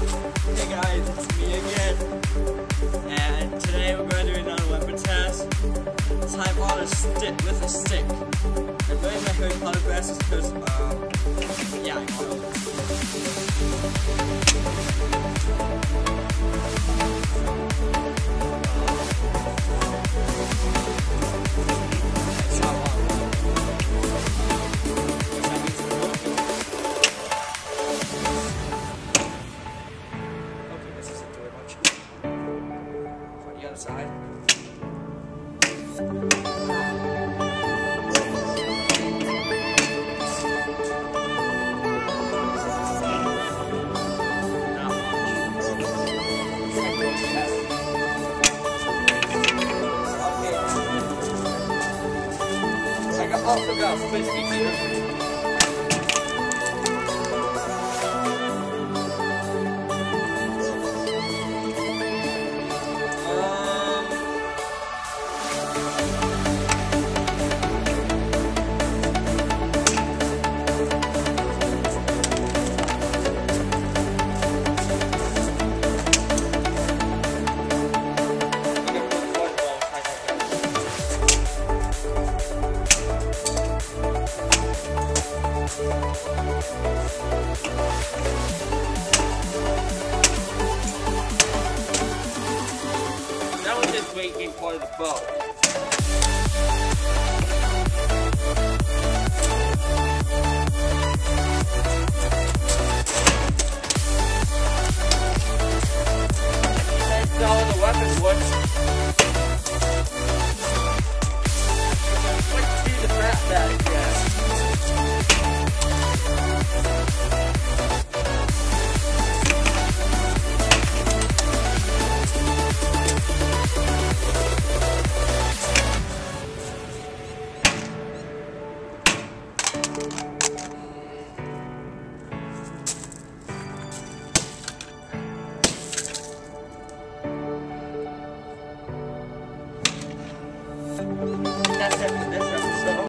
Hey guys, it's me again, and today we're going to do another weapon test. This time on a stick, with a stick. I'm wearing my Harry Potter glasses because, yeah, I got them. Side. I also got a frisbee here. That was just weight being part of the bow.